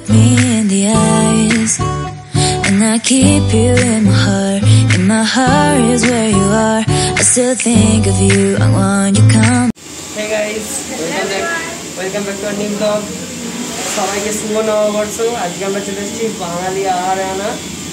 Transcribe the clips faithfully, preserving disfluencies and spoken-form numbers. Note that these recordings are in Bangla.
look me in the eyes, and I keep you in my heart. In my heart is where you are. I still think of you. I want you come. Hey guys, welcome back. Welcome back to our new vlog. সবাইকে শুভ নববর্ষ। আজকে আমরা চলে এসেছি বাঙালি আহারে আনা।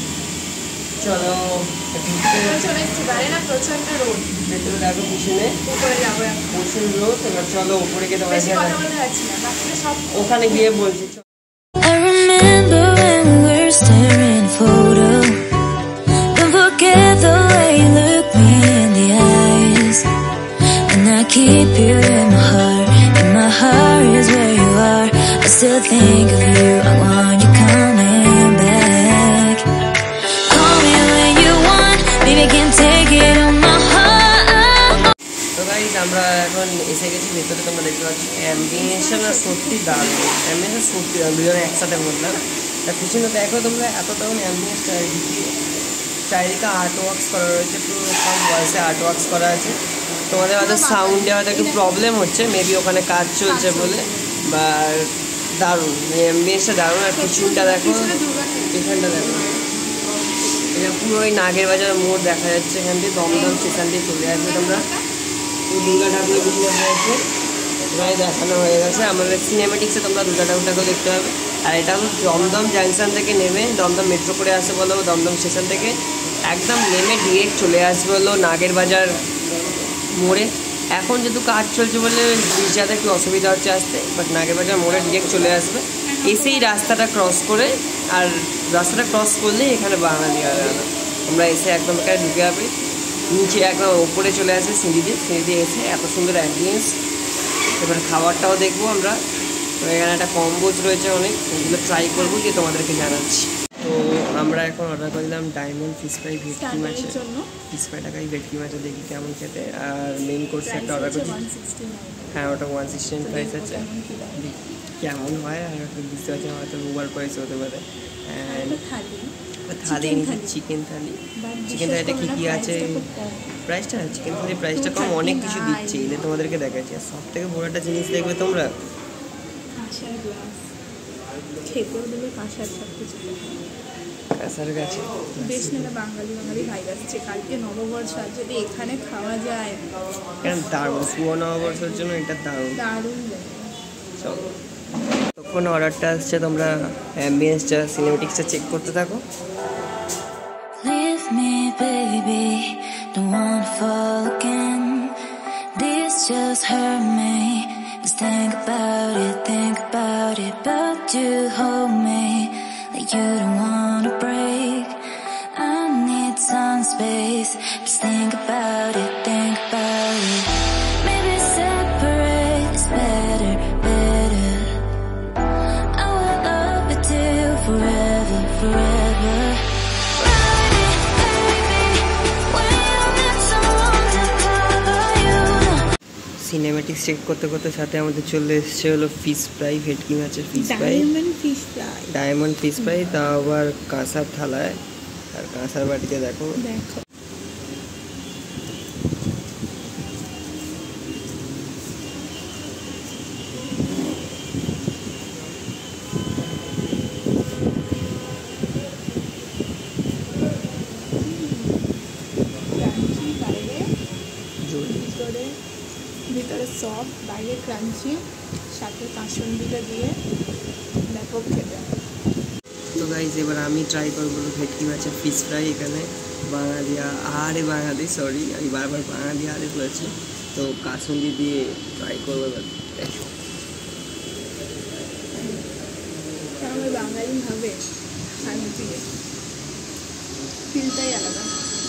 চলো চলে এসেছি বাইরে না প্রচন্ড রোদ। ভেতরে দেখো পিছনে উপরে যাবো এখন। প্রচুর রোদ। এবার চলো উপরে গিয়ে তোমার বেশি কথা বলতে যাচ্ছি না। বাকিটা সব ওখানে গিয়ে বলছি। I remember when we were staring at a photo. Don't forget the way you look me in the eyes, and I keep you in my heart. In my heart is where you are. I still think of you. I want you coming back. Call me when you want. Baby, I can take it on my heart. তো গাইস আমরা এখন এসে গেছি ভেতরে। তোমরা দেখতে পাচ্ছ অ্যাম্বিয়েন্সটা না সত্যি দারুণ। অ্যাম্বিয়েন্স সত্যি দারুণ। দুজনে একসাথে বললাম। তার পিছনে দেখো তোমরা এত দারুণ অ্যাম্বিয়েন্স চারিদিকে। চারিদিকে আর্ট ওয়ার্কস করা রয়েছে। পুরো সব ওয়ালসে আর্ট ওয়ার্কস করা আছে। তোমাদের হয়তো সাউন্ডে হয়তো একটু প্রবলেম হচ্ছে, মেবি ওখানে কাজ চলছে বলে। বা দারুণ অ্যাম্বিয়েন্সটা দারুণ। আর পিছনটা দেখো, এখানটা দেখো, এটা পুরো ওই নাগের বাজার মোড় দেখা যাচ্ছে। এখান থেকে দমদম স্টেশন দিয়ে চলে আসবে তোমরা। দুর্গা ঠাকুরের পিছনে হয়েছে প্রায় দেখানো হয়ে গেছে। আমাদের সিনেমেটিক্সে তোমরা দুর্গা ঠাকুরটাকেও দেখতে পাবে। আর এটা হলো দমদম জাংশন থেকে নেমে দমদম মেট্রো করে আসে বলো, দমদম স্টেশন থেকে একদম নেমে ডিরেক্ট চলে আসবে হলো নাগের বাজার মোড়ে। এখন যেহেতু কাজ চলছে বলে ব্রিজ যাতে একটু অসুবিধা হচ্ছে আসতে, বাট নাগের বাজার মোড়ে ডিরেক্ট চলে আসবে। এসেই রাস্তাটা ক্রস করে, আর রাস্তাটা ক্রস করলেই এখানে বাঙালি আহারে আনা। আমরা এসে একদম এখানে ঢুকে যাবে, নিচে একদম ওপরে চলে আসবে সিঁড়ি দিয়ে। সিঁড়ি দিয়ে এসে এত সুন্দর অ্যাম্বিয়েন্স। এবার খাবারটাও দেখবো আমরা। তো এখানে একটা কম্বোজ রয়েছে অনেক, ওগুলো ট্রাই করবো, গিয়ে তোমাদেরকে জানাচ্ছি। তো আমরা এখন অর্ডার করলাম ডায়মন্ড ফিশ ফ্রাই ভেটকি মাছের ফিশ ফ্রাইটাকে ভেটকি মাছের দেখি কেমন খেতে। আর মেন কোর্সে একটা অর্ডার করছি। হ্যাঁ, ওটা ওয়ান সিক্সটি নাইন প্রাইস আছে। কেমন হয় আর বুঝতে পারছি, হয়তো ওভার প্রাইস হতে পারে। And thali chicken thali. Chicken থালিটা কী কী আছে প্রাইসটা? চিকেন থালি প্রাইসটা কম, অনেক কিছু দিচ্ছে। এলে তোমাদেরকে দেখাচ্ছি। আর সব থেকে বড় একটা জিনিস দেখবে তোমরা, কাঁসার গাছে বেশ না বাঙালি বাঙালি ভাই আসছে। কালকে নববর্ষ, যদি এখানে খাওয়া যায় কেন দারুণ। শুভ নববর্ষের জন্য এটা দারুণ দারুণ। চলো তখন অর্ডারটা আসছে, তোমরা অ্যাম্বিয়েন্সটা সিনেমেটিক্সটা চেক করতে থাকো। Leave me, baby, don't wanna fall again. This just hurt me. Just think about it, think about it. But you hold me like you don't wanna break. I need some space. Just think about it, think about it. Maybe separate is better, better. I will love you till forever, forever. Cinematics check করতে করতে সাথে আমাদের চলে এসছে হলো ফিশ ফ্রাই, ভেটকি মাছের fish fry, fish fry diamond fish fry, তা আবার কাঁসার থালায়। আর কাঁসার বাটিতে দেখো দেখো ভিতরে সফট, বাইরে ক্রাঞ্চি, সাথে কাঁচুন্ডিটা দিয়ে ব্যাপক খেতে। তো গাইজ এবার আমি ট্রাই করবো ভেটকি মাছের ফিশ ফ্রাই। এখানে বাঙালি আহারে বাঙালি, সরি আমি বারবার বাঙালি আহারে বলেছি। তো কাঁচুন্ডি দিয়ে ট্রাই করবো এবার। আমি বাঙালি ভাবে ফিলটাই আলাদা।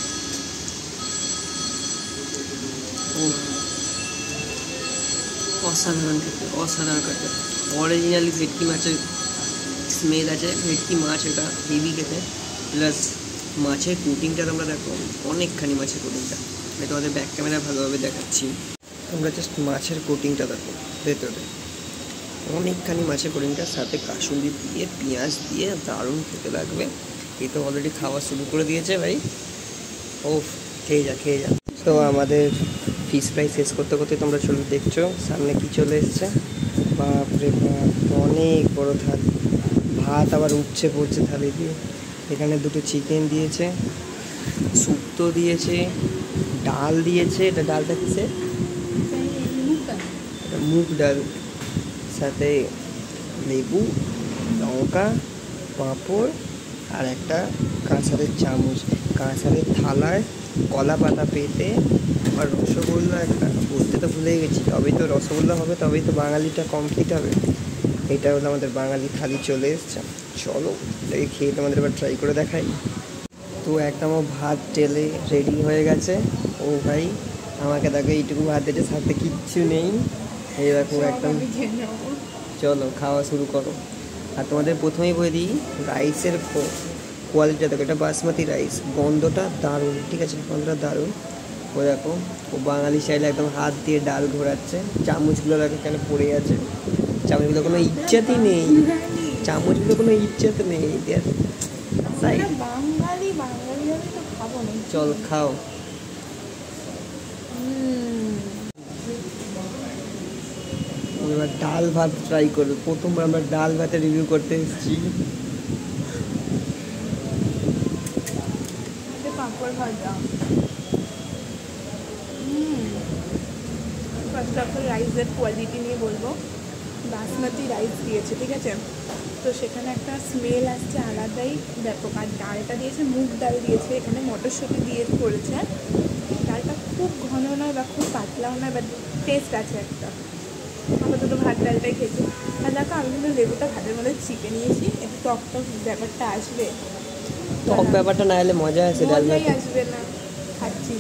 অসাধারণ খেতে, অসাধারণ খেতে। অরিজিনালি ভেটকি মাছের স্মেল আছে। ভেটকি মাছ এটা হেভি খেতে। প্লাস মাছের কোটিংটা তোমরা দেখো, অনেকখানি মাছের কোটিংটা। আমি তোমাদের ব্যাক ক্যামেরা ভালোভাবে দেখাচ্ছি। তোমরা জাস্ট মাছের কোটিংটা দেখো, ভেতরে অনেকখানি মাছের কোটিংটার সাথে কাসুন্দি দিয়ে পেঁয়াজ দিয়ে দারুণ খেতে লাগবে। এই তো অলরেডি খাওয়া শুরু করে দিয়েছে ভাই। ও খেয়ে যা খেয়ে যা। তো আমাদের ফিশ ফ্রাই শেষ করতে করতে তোমরা চলে দেখছো সামনে কি চলে এসছে। বাপরে বাপ, অনেক বড় থাল। ভাত আবার উঠছে পড়ছে থালি দিয়ে। এখানে দুটো চিকেন দিয়েছে, শুক্তো দিয়েছে, ডাল দিয়েছে। এটা ডালটা কিসে? এটা মুগ ডাল, সাথে লেবু, লঙ্কা, পাঁপড় আর একটা কাঁসারের চামচ। কাঁসারের থালায় কলা পাতা পেতে আর রসগোল্লা একটা, বলতে তো ভুলে গেছি। তবেই তো রসগোল্লা হবে, তবেই তো বাঙালিটা কমপ্লিট হবে। এটা হলো আমাদের বাঙালি থালি চলে এসছে। চলো এটাকে খেয়ে তোমাদের এবার ট্রাই করে দেখাই। তো একদম ভাত টেলে রেডি হয়ে গেছে। ও ভাই আমাকে দেখো এইটুকু ভাত দিতে, সাথে কিচ্ছু নেই। এই দেখো একদম। চলো খাওয়া শুরু করো। আর তোমাদের প্রথমেই বলে দিই, রাইসের কোয়ালিটিটা দেখো, এটা বাসমতি রাইস, গন্ধটা দারুণ, ঠিক আছে, গন্ধটা দারুণ। ও দেখো ও বাঙালি স্টাইলে একদম হাত দিয়ে ডাল ঘোরাচ্ছে। চামচগুলো দেখো কেন পড়ে আছে, চামচগুলো কোনো ইজ্জতই নেই, চামচগুলো কোনো ইজ্জত নেই। চল খাও। এবার ডাল ভাত ট্রাই করবো। প্রথমবার আমরা ডাল ভাতে রিভিউ করতে এসেছি। পাঁপড় ভাজা, ফার্স্ট অফ অল রাইসের কোয়ালিটি নিয়ে বলবো। বাসমতি রাইস দিয়েছে, ঠিক আছে, তো সেখানে একটা স্মেল আসছে আলাদাই ব্যাপক। আর ডালটা দিয়েছে মুগ ডাল দিয়েছে, এখানে মটরশুঁটি দিয়ে করেছে। ডালটা খুব ঘন নয় বা খুব পাতলাও নয়, বাট টেস্ট আছে একটা। আমরা দুটো ভাত ডালটাই খেয়েছি। আর দেখো আমি কিন্তু লেবুটা ভাতের মধ্যে চিকে নিয়েছি, একটু টক টক ব্যাপারটা আসবে। টক ব্যাপারটা না এলে মজা আসে, ডাল ভাত আসবে না। খাচ্ছি।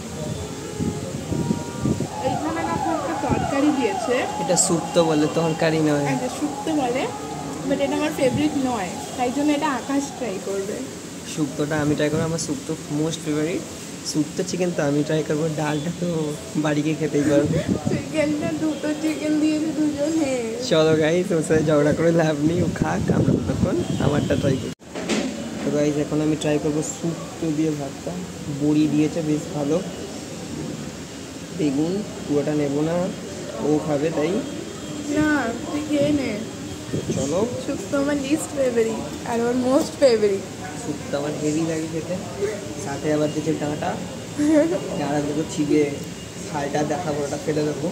এইখানে দেখো একটা তরকারি দিয়েছে, এটা শুক্তো বলে, তরকারি নয়। শুক্তো বলে, বাট এটা আমার ফেভারিট নয়, তাই জন্য এটা আকাশ ট্রাই করবে। শুক্তোটা আমি ট্রাই করবো, আমার শুক্তো মোস্ট ফেভারিট। শুক্তো চিকেন তো আমি ট্রাই করবো, ডালটা তো বাড়িকে খেতেই পারবো। চিকেনটা দুটো চিকেন দিয়েছে দুজনে। চলো গাইস, ওর সাথে ঝগড়া করে লাভ নেই, ও খাক, আমরা ততক্ষণ আমারটা ট্রাই করি। তো গাইস এখন আমি ট্রাই করবো শুক্তো দিয়ে ভাতটা। বড়ি দিয়েছে বেশ ভালো, বেগুন পুরোটা নেবো না, ও খাবে তাই। না তুই খেয়ে নে। চলো। শুক্তো আমার লিস্ট ফেভারিট আর ওর মোস্ট ফেভারিট। শুক্তো আমার হেভি লাগে খেতে, সাথে আবার দিয়েছে ডাঁটা। ডাঁটা দুটো ছিঁড়ে ছালটা দেখাবো, ওটা ফেলে দেবো।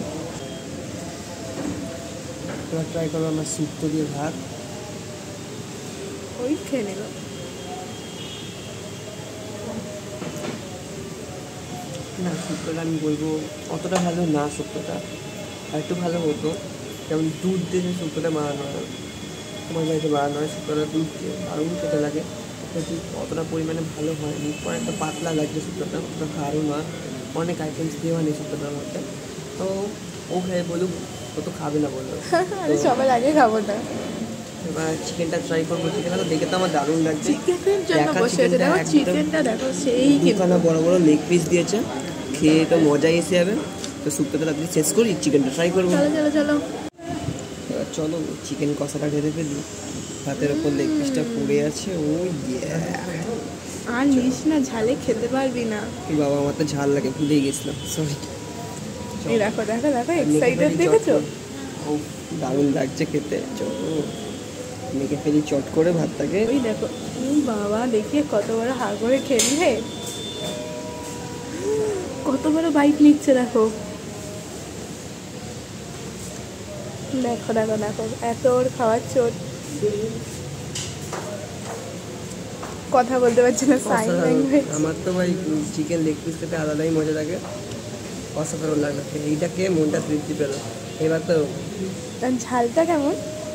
এবার ট্রাই করবো আমার শুক্তো দিয়ে ভাত। ওই খেয়ে নিল। না শুক্তোটা আমি বলবো অতটা ভালো না, শুক্তোটা আর একটু ভালো হতো। যেমন দুধ দিয়ে যে শুক্তোটা বানানো হয়, তোমার বাড়িতে বানানো হয় শুক্তোটা দুধ দিয়ে, দারুণ খেতে লাগে। কিন্তু অতটা পরিমাণে ভালো হয়, মুখ পর একটা পাতলা লাগছে শুক্তোটা, অতটা খারও না, অনেক আইটেমস দেওয়া নেই শুক্তোটার মধ্যে। তো ও খেয়ে বলুক, ও তো খাবে না বললো, সবার আগে খাবো না। এবার চিকেনটা ট্রাই করবো। চিকেনটা তো দেখে তো আমার দারুণ লাগছে। চিকেনটা দেখো সেই দুখানা বড় বড় লেগ পিস দিয়েছে, খেয়ে তো মজাই এসে যাবে। তো শুক্তোটা তাড়াতাড়ি শেষ করি, চিকেনটা ট্রাই করবো। চলো চলো চলো এবার চলো চিকেন কষাটা ঢেলে ফেলি। ভাতের ওপর লেগ পিসটা পড়ে আছে। ও ইয়ে, আর নিস না, ঝালে খেতে পারবি না। কি বাবা, আমার তো ঝাল লাগে, ভুলেই গেছিলাম, সরি। এই দেখো দেখো দেখো এক্সাইটেড দেখেছো? ও দারুণ লাগছে খেতে। চলো মেখে ফেলি চট করে ভাতটাকে। ওই দেখো বাবা, দেখিয়ে কত বড় হাড় করে খেলবে, কত বড় বাইট নিচ্ছে দেখো। দেখো দেখো দেখো এত ওর খাওয়ার চোট, কথা বলতে পারছি না, সাইন ল্যাঙ্গুয়েজ। আমার তো ভাই চিকেন লেগ পিস খেতে আলাদাই মজা লাগে, অসাধারণ লাগলো। এইটা খেয়ে মনটা তৃপ্তি পেল। এবার তো ঝালটা কেমন,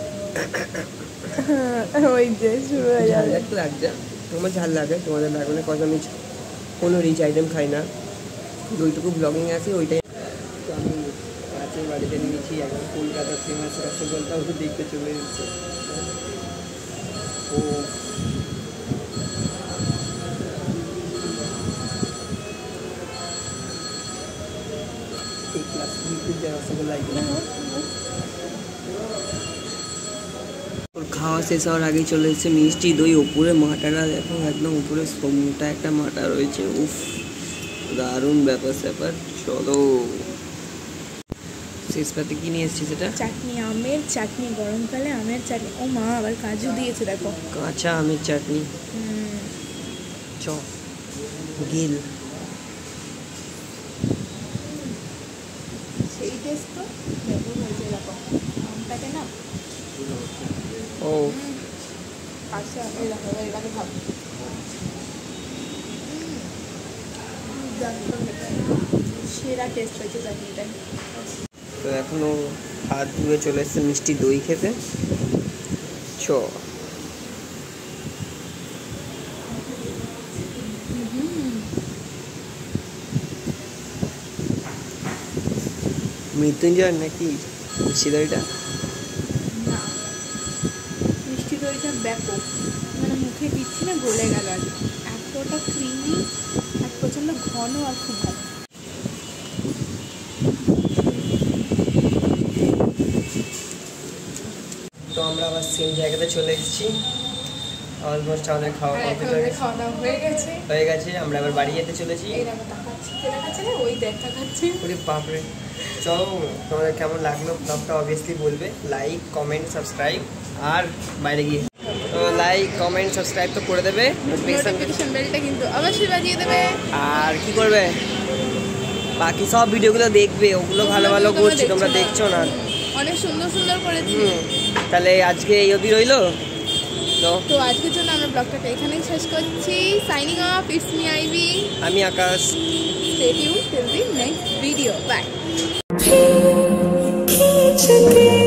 ওই যে শুরু হয়ে যাবে। একটু লাগছে, তোমার ঝাল লাগে, তোমাদের লাগবে না, কজ আমি কোনো রিচ আইটেম খাই না, ওইটুকু ব্লগিং আছে ওইটাই। তো আমি কাছের বাড়িতে নিয়েছি এখন কলকাতার ফেমাস রসগোল্লা, ওকে দেখতে চলে এসেছে। ও খাওয়া শেষ হওয়ার আগেই চলে এসেছে মিষ্টি দই। উপরে মাটাটা দেখো, একদম উপরে মোটা একটা মাটা রয়েছে, উফ দারুণ ব্যাপার স্যাপার। চলো এসেছিস পাতে কি নিয়ে এসেছিস এটা? চাটনি, আমের চাটনি, গরমকালে আমের চাটনি। ও মা আবার কাজু দিয়েছে দেখো, কাঁচা আমের চাটনি। চ গিল সেই টেস্ট তো দেখো হয়েছে দেখো আমটাকে না। ও আচ্ছা এই দেখো এটাকে খাবো। সেরা টেস্ট হয়েছে চাটনিটা। তো এখনো হাত ধুয়ে চলে এসছে মিষ্টি দই খেতে। চ মৃত্যুঞ্জয় নাকি মিষ্টি দইটা? না মিষ্টি দইটা ব্যাপক, মানে মুখে দিচ্ছি না গলে গেল আর এতটা ক্রিমি আর প্রচণ্ড ঘন আর খুব ভালো। তো আমরা আবার সেম জায়গাতে চলে এসেছি। অলমোস্ট আমাদের খাওয়া কমপ্লিট হয়ে গেছে। খাওয়া দাওয়া হয়ে গেছে হয়ে গেছে আমরা এবার বাড়ি যেতে চলেছি। এই দেখো তাকাচ্ছি, কে দেখাচ্ছে না ওই দেখা খাচ্ছে। ওরে বাপরে। চলো তোমাদের কেমন লাগলো ব্লগটা অবভিয়াসলি বলবে, লাইক কমেন্ট সাবস্ক্রাইব। আর বাইরে গিয়ে তো লাইক কমেন্ট সাবস্ক্রাইব তো করে দেবে, নোটিফিকেশন বেলটা কিন্তু অবশ্যই বাজিয়ে দেবে। আর কি করবে বাকি সব ভিডিওগুলো দেখবে, ওগুলো ভালো ভালো করছি তোমরা দেখছো না, অনেক সুন্দর সুন্দর করেছি। তাহলে আজকে এই অবধি রইলো। তো তো আজকের জন্য আমরা ব্লগটাকে এখানেই শেষ করছি। Signing off, it's me Ivy, আমি Akash. Stay tune till the next video, by.